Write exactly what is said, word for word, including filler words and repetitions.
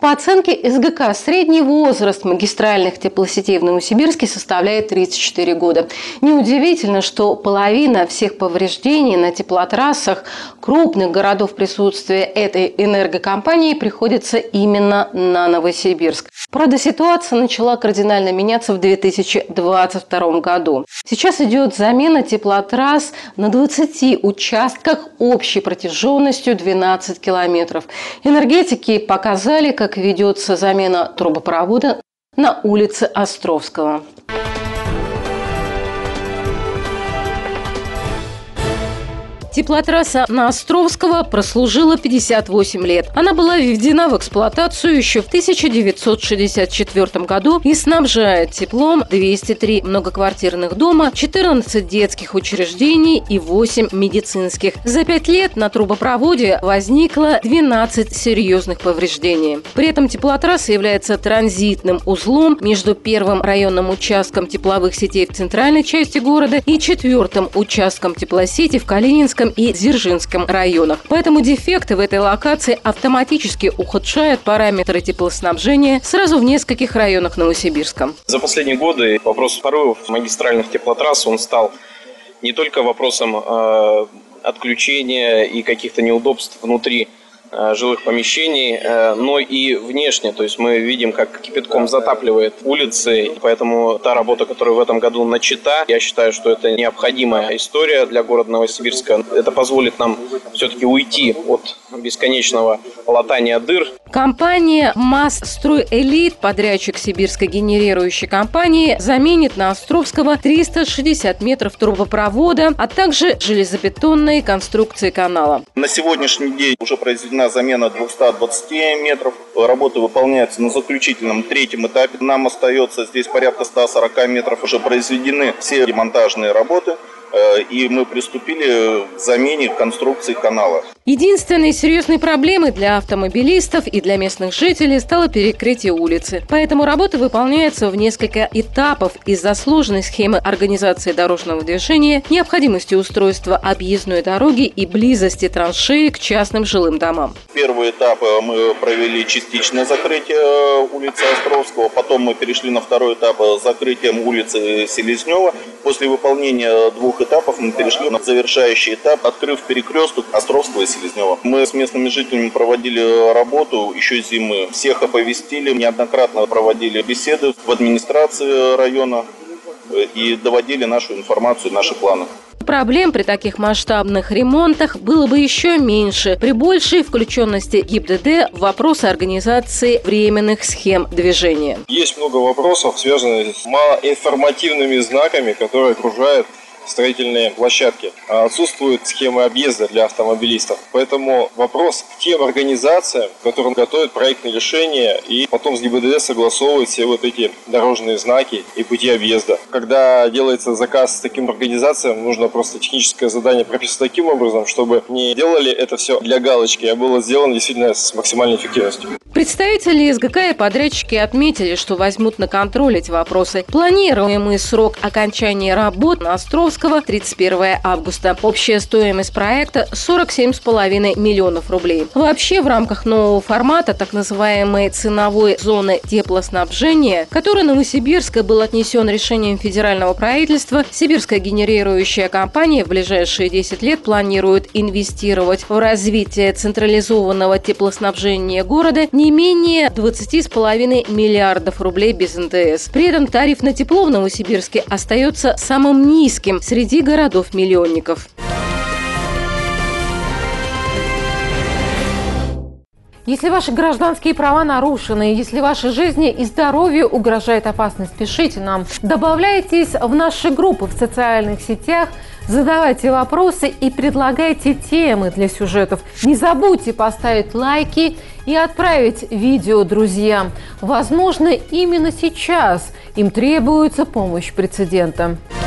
По оценке эс гэ ка, средний возраст магистральных теплосетей в Новосибирске составляет тридцать четыре года. Неудивительно, что половина всех повреждений на теплотрассах крупных городов присутствия этой энергокомпании приходится именно на Новосибирск. Правда, ситуация начала кардинально меняться в две тысячи двадцать втором году. Сейчас идет замена теплотрасс на двадцати участках общей протяженностью двенадцать километров. Энергетики показали, как ведется замена трубопровода на улице Островского. Теплотрасса на Островского прослужила пятьдесят восемь лет. Она была введена в эксплуатацию еще в тысяча девятьсот шестьдесят четвёртом году и снабжает теплом двести три многоквартирных дома, четырнадцать детских учреждений и восемь медицинских. За пять лет на трубопроводе возникло двенадцать серьезных повреждений. При этом теплотрасса является транзитным узлом между первым районным участком тепловых сетей в центральной части города и четвертым участком теплосети в Калининском и Дзержинском районах. Поэтому дефекты в этой локации автоматически ухудшают параметры теплоснабжения сразу в нескольких районах Новосибирска. За последние годы вопрос порывов магистральных теплотрасс он стал не только вопросом э, отключения и каких-то неудобств внутри э, жилых помещений, э, но и внешне. То есть мы видим, как кипятком затапливает улицы. Поэтому та работа, которая в этом году начата, я считаю, что это необходимая история для города Новосибирска. Это позволит нам все-таки уйти от бесконечного латания дыр. Компания «Масстройэлит», подрядчик сибирской генерирующей компании, заменит на Островского триста шестьдесят метров трубопровода, а также железобетонные конструкции канала. На сегодняшний день уже произведена замена двухсот двадцати метров. Работы выполняются на заключительном третьем этапе. Нам остается здесь порядка ста сорока метров. Уже произведены все демонтажные работы. И мы приступили к замене конструкции канала. Единственной серьезной проблемой для автомобилистов и для местных жителей стало перекрытие улицы. Поэтому работа выполняется в несколько этапов из-за сложной схемы организации дорожного движения, необходимости устройства объездной дороги и близости траншеи к частным жилым домам. Первый этап мы провели частичное закрытие улицы Островского, потом мы перешли на второй этап с закрытием улицы Селезнева. После выполнения двух этапов мы перешли на завершающий этап, открыв перекресток Островского и Селезнева. Мы с местными жителями проводили работу еще зимы. Всех оповестили, неоднократно проводили беседы в администрации района и доводили нашу информацию, наши планы. Проблем при таких масштабных ремонтах было бы еще меньше при большей включенности ГИБДД в вопросы организации временных схем движения. Есть много вопросов, связанных с малоинформативными знаками, которые окружают строительные площадки. Отсутствуют схемы объезда для автомобилистов. Поэтому вопрос к тем организациям, которые готовят проектные решения и потом с ГИБДД согласовывают все вот эти дорожные знаки и пути объезда. Когда делается заказ с таким организациям, нужно просто техническое задание прописать таким образом, чтобы не делали это все для галочки, а было сделано действительно с максимальной эффективностью. Представители эс гэ ка и подрядчики отметили, что возьмут на контроль эти вопросы. Планируемый срок окончания работ на Островского тридцать первое августа. Общая стоимость проекта сорок семь с половиной миллионов рублей. Вообще, в рамках нового формата, так называемой ценовой зоны теплоснабжения, к которой Новосибирск был отнесен решением федерального правительства, сибирская генерирующая компания в ближайшие десять лет планирует инвестировать в развитие централизованного теплоснабжения города не менее двадцати с половиной миллиардов рублей без эн дэ эс. При этом тариф на тепло в Новосибирске остается самым низким среди городов-миллионников. Если ваши гражданские права нарушены, если вашей жизни и здоровью угрожает опасность, пишите нам. Добавляйтесь в наши группы в социальных сетях, задавайте вопросы и предлагайте темы для сюжетов. Не забудьте поставить лайки и отправить видео друзьям. Возможно, именно сейчас им требуется помощь прецедента.